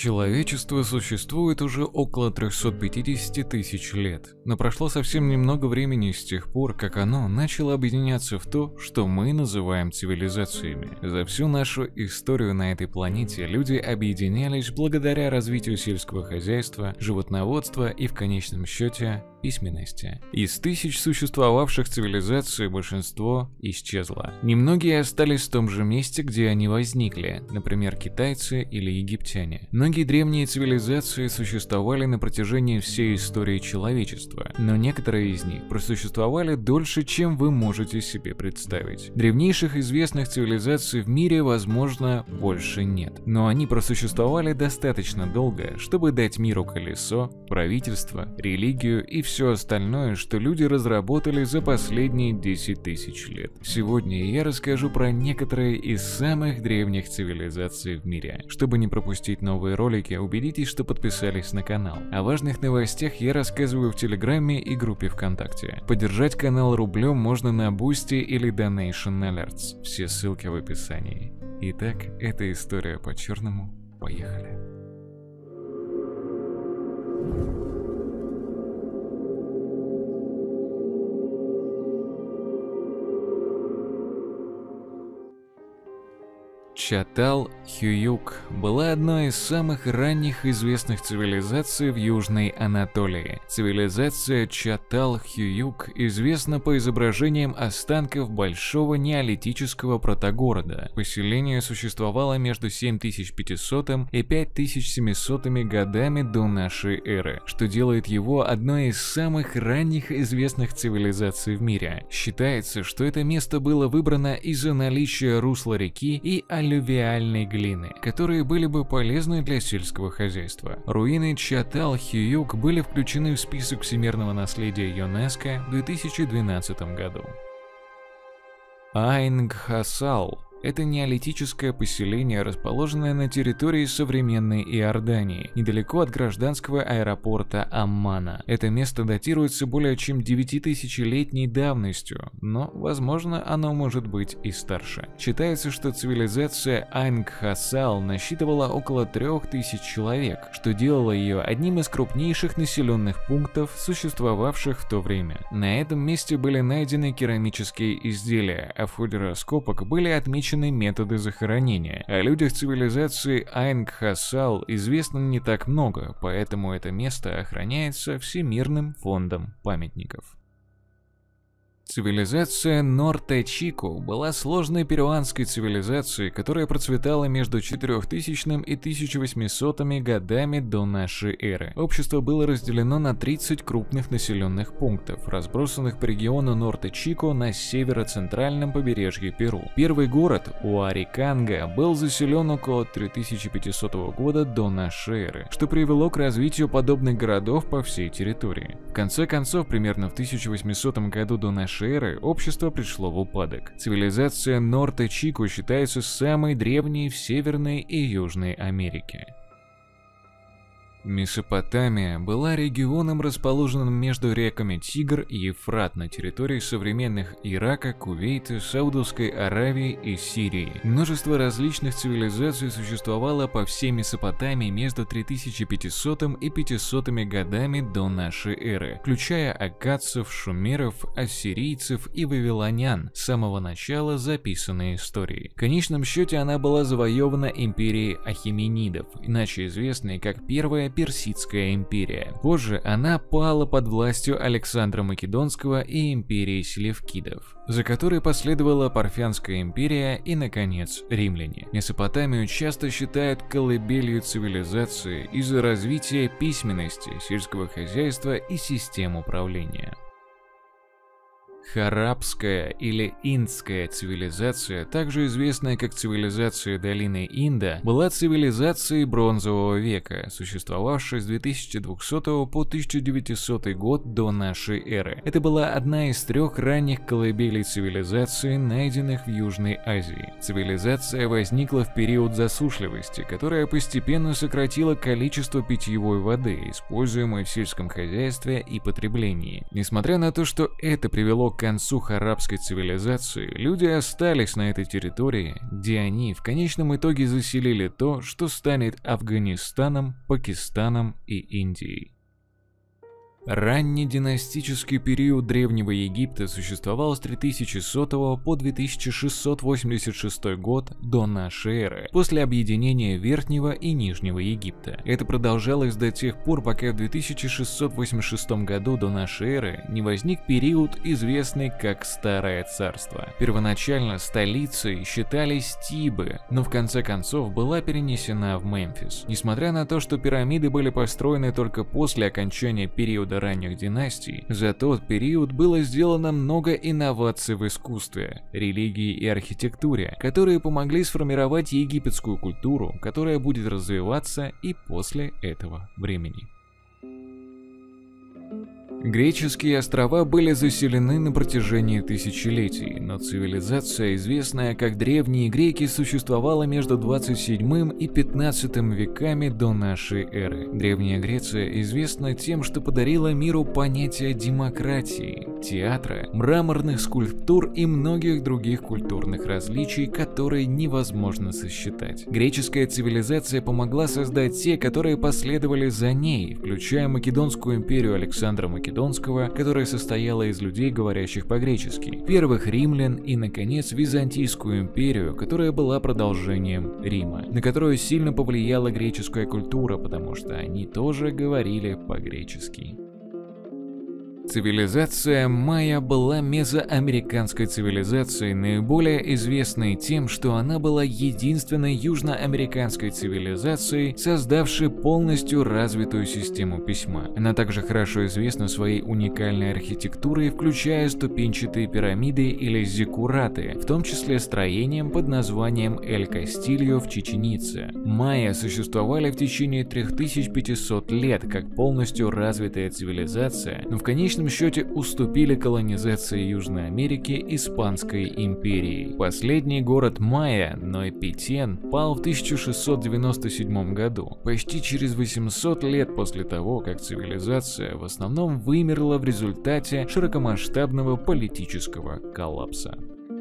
Человечество существует уже около 350 тысяч лет, но прошло совсем немного времени с тех пор, как оно начало объединяться в то, что мы называем цивилизациями. За всю нашу историю на этой планете люди объединялись благодаря развитию сельского хозяйства, животноводства и, в конечном счете, письменности. Из тысяч существовавших цивилизаций большинство исчезло. Немногие остались в том же месте, где они возникли, например, китайцы или египтяне. Многие древние цивилизации существовали на протяжении всей истории человечества, но некоторые из них просуществовали дольше, чем вы можете себе представить. Древнейших известных цивилизаций в мире, возможно, больше нет, но они просуществовали достаточно долго, чтобы дать миру колесо, правительство, религию и все остальное, что люди разработали за последние 10 тысяч лет. Сегодня я расскажу про некоторые из самых древних цивилизаций в мире. Чтобы не пропустить новые ролики, убедитесь, что подписались на канал. О важных новостях я рассказываю в Телеграме и группе ВКонтакте. Поддержать канал рублем можно на Boosty или Donation Alerts. Все ссылки в описании. Итак, это история по-черному. Поехали. Чатал-Хююк была одной из самых ранних известных цивилизаций в Южной Анатолии. Цивилизация Чатал-Хююк известна по изображениям останков большого неолитического протогорода. Поселение существовало между 7500 и 5700 годами до нашей эры, что делает его одной из самых ранних известных цивилизаций в мире. Считается, что это место было выбрано из-за наличия русла реки и аллювиальной глины, которые были бы полезны для сельского хозяйства. Руины Чатал-Хююк были включены в список всемирного наследия ЮНЕСКО в 2012 году. Айн-Гхасал — это неолитическое поселение, расположенное на территории современной Иордании, недалеко от гражданского аэропорта Аммана. Это место датируется более чем 9000-летней давностью, но, возможно, оно может быть и старше. Считается, что цивилизация Айн-Гхасал насчитывала около 3000 человек, что делало ее одним из крупнейших населенных пунктов, существовавших в то время. На этом месте были найдены керамические изделия, а в ходе раскопок были отмечены методы захоронения. О людях цивилизации Айн-Гхасал известно не так много, поэтому это место охраняется Всемирным фондом памятников. Цивилизация Норте-Чико была сложной перуанской цивилизацией, которая процветала между 4000 и 1800 годами до нашей эры. Общество было разделено на 30 крупных населенных пунктов, разбросанных по региону Норте-Чико на северо-центральном побережье Перу. Первый город, Уариканга, был заселен около 3500 года до нашей эры, что привело к развитию подобных городов по всей территории. В конце концов, примерно в 1800 году до нашей эры общество пришло в упадок. Цивилизация Норте-Чико считается самой древней в Северной и Южной Америке. Месопотамия была регионом, расположенным между реками Тигр и Ефрат на территории современных Ирака, Кувейта, Саудовской Аравии и Сирии. Множество различных цивилизаций существовало по всей Месопотамии между 3500 и 500 годами до нашей эры, включая аккадцев, шумеров, ассирийцев и вавилонян, с самого начала записанной истории. В конечном счете она была завоевана империей Ахеменидов, иначе известной как Первая Персидская империя. Позже она пала под властью Александра Македонского и империи селевкидов, за которой последовала Парфянская империя и, наконец, римляне. Месопотамию часто считают колыбелью цивилизации из-за развития письменности, сельского хозяйства и систем управления. Харапская или Индская цивилизация, также известная как цивилизация долины Инда, была цивилизацией бронзового века, существовавшей с 2200 по 1900 год до нашей эры. Это была одна из 3 ранних колыбелей цивилизации, найденных в Южной Азии. Цивилизация возникла в период засушливости, которая постепенно сократила количество питьевой воды, используемой в сельском хозяйстве и потреблении. Несмотря на то, что это привело к концу харабской цивилизации, люди остались на этой территории, где они в конечном итоге заселили то, что станет Афганистаном, Пакистаном и Индией. Ранний династический период Древнего Египта существовал с 3100 по 2686 год до нашей эры, после объединения Верхнего и Нижнего Египта. Это продолжалось до тех пор, пока в 2686 году до нашей эры не возник период, известный как Старое Царство. Первоначально столицей считались Тибы, но в конце концов была перенесена в Мемфис. Несмотря на то, что пирамиды были построены только после окончания периода ранних династий, за тот период было сделано много инноваций в искусстве, религии и архитектуре, которые помогли сформировать египетскую культуру, которая будет развиваться и после этого времени. Греческие острова были заселены на протяжении тысячелетий, но цивилизация, известная как Древние Греки, существовала между 27 и 15 веками до нашей эры. Древняя Греция известна тем, что подарила миру понятие демократии, театра, мраморных скульптур и многих других культурных различий, которые невозможно сосчитать. Греческая цивилизация помогла создать те, которые последовали за ней, включая Македонскую империю Александра Македонского, которая состояла из людей, говорящих по-гречески, первых римлян и, наконец, Византийскую империю, которая была продолжением Рима, на которую сильно повлияла греческая культура, потому что они тоже говорили по-гречески. Цивилизация майя была мезоамериканской цивилизацией, наиболее известной тем, что она была единственной южноамериканской цивилизацией, создавшей полностью развитую систему письма. Она также хорошо известна своей уникальной архитектурой, включая ступенчатые пирамиды или зиккураты, в том числе строением под названием Эль-Кастильо в Чичен-Ице. Майя существовали в течение 3500 лет как полностью развитая цивилизация, но в конечном счете уступили колонизации Южной Америки Испанской империи. Последний город майя, Ной-Питен, пал в 1697 году, почти через 800 лет после того, как цивилизация в основном вымерла в результате широкомасштабного политического коллапса.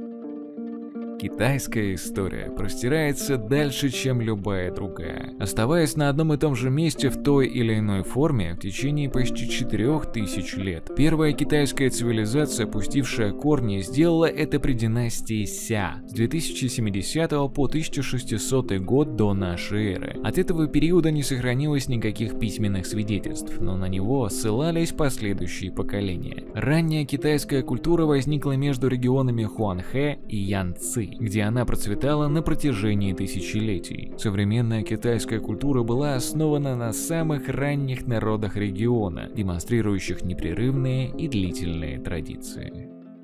Китайская история простирается дальше, чем любая другая, оставаясь на одном и том же месте в той или иной форме в течение почти 4000 лет. Первая китайская цивилизация, пустившая корни, сделала это при династии Ся с 2070 по 1600 год до нашей эры. От этого периода не сохранилось никаких письменных свидетельств, но на него ссылались последующие поколения. Ранняя китайская культура возникла между регионами Хуанхэ и Янцзы, где она процветала на протяжении тысячелетий. Современная китайская культура была основана на самых ранних народах региона, демонстрирующих непрерывные и длительные традиции.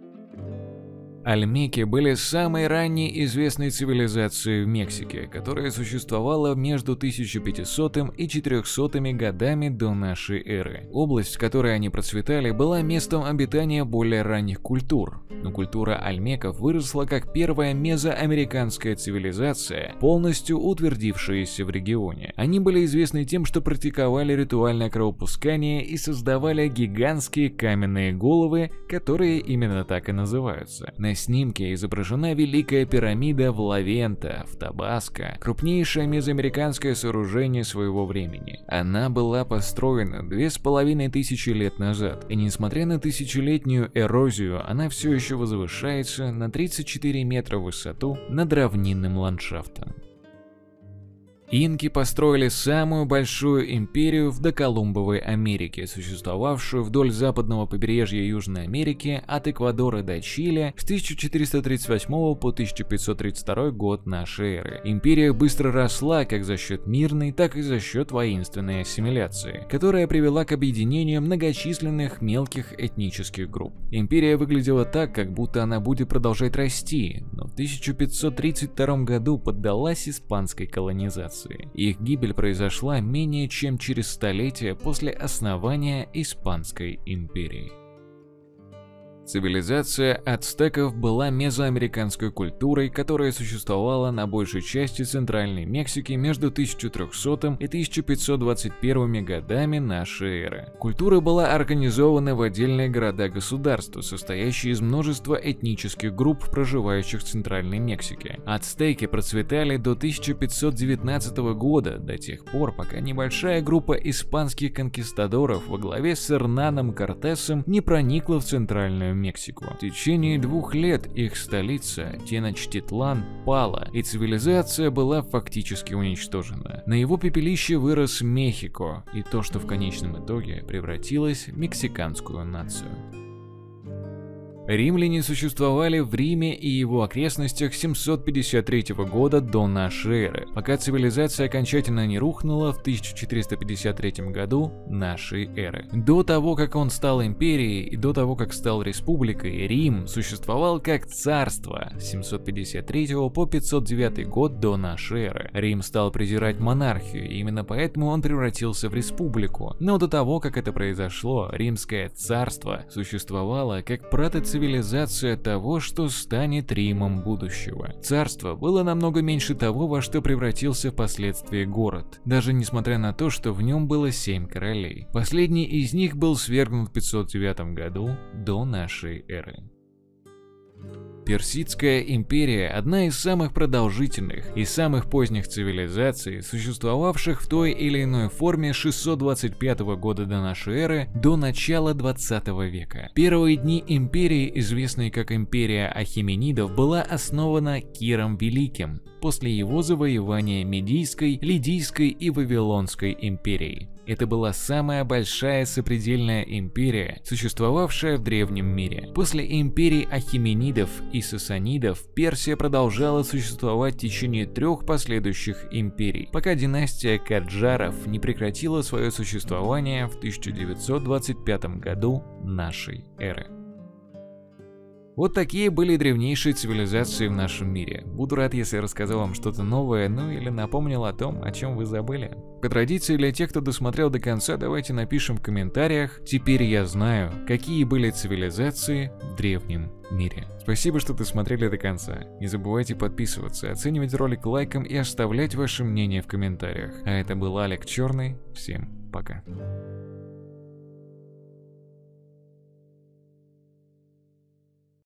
Альмеки были самой ранней известной цивилизацией в Мексике, которая существовала между 1500 и 400 годами до нашей эры. Область, в которой они процветали, была местом обитания более ранних культур, но культура альмеков выросла как первая мезоамериканская цивилизация, полностью утвердившаяся в регионе. Они были известны тем, что практиковали ритуальное кровопускание и создавали гигантские каменные головы, которые именно так и называются. На снимке изображена Великая пирамида в Ла-Вента, в Табаско, крупнейшее мезоамериканское сооружение своего времени. Она была построена 2500 лет назад, и несмотря на тысячелетнюю эрозию, она все еще возвышается на 34 метра в высоту над равнинным ландшафтом. Инки построили самую большую империю в доколумбовой Америке, существовавшую вдоль западного побережья Южной Америки от Эквадора до Чили с 1438 по 1532 год нашей эры. Империя быстро росла как за счет мирной, так и за счет воинственной ассимиляции, которая привела к объединению многочисленных мелких этнических групп. Империя выглядела так, как будто она будет продолжать расти, но в 1532 году поддалась испанской колонизации. Их гибель произошла менее чем через столетие после основания Испанской империи. Цивилизация ацтеков была мезоамериканской культурой, которая существовала на большей части Центральной Мексики между 1300 и 1521 годами нашей эры. Культура была организована в отдельные города-государства, состоящие из множества этнических групп, проживающих в Центральной Мексике. Ацтеки процветали до 1519 года, до тех пор, пока небольшая группа испанских конкистадоров во главе с Эрнаном Кортесом не проникла в Центральную Мексику. В течение 2 лет их столица, Теночтитлан, пала, и цивилизация была фактически уничтожена. На его пепелище вырос Мехико, и то, что в конечном итоге превратилось в мексиканскую нацию. Римляне существовали в Риме и его окрестностях с 753 года до нашей эры, пока цивилизация окончательно не рухнула в 1453 году нашей эры. До того, как он стал империей и до того, как стал республикой, Рим существовал как царство с 753 по 509 год до нашей эры. Рим стал презирать монархию, и именно поэтому он превратился в республику. Но до того, как это произошло, Римское царство существовало как протоцивилизация того, что станет Римом будущего. Царство было намного меньше того, во что превратился впоследствии город, даже несмотря на то, что в нем было 7 королей. Последний из них был свергнут в 509 году до нашей эры. Персидская империя – одна из самых продолжительных и самых поздних цивилизаций, существовавших в той или иной форме с 625 года до нашей эры до начала 20 века. Первые дни империи, известной как империя Ахеменидов, была основана Киром Великим после его завоевания Медийской, Лидийской и Вавилонской империй. Это была самая большая сопредельная империя, существовавшая в древнем мире. После империй Ахеменидов и Сасанидов Персия продолжала существовать в течение 3 последующих империй, пока династия Каджаров не прекратила свое существование в 1925 году нашей эры. Вот такие были древнейшие цивилизации в нашем мире. Буду рад, если рассказал вам что-то новое, ну или напомнил о том, о чем вы забыли. По традиции, для тех, кто досмотрел до конца, давайте напишем в комментариях: теперь я знаю, какие были цивилизации в древнем мире. Спасибо, что досмотрели до конца. Не забывайте подписываться, оценивать ролик лайком и оставлять ваше мнение в комментариях. А это был Олег Черный. Всем пока.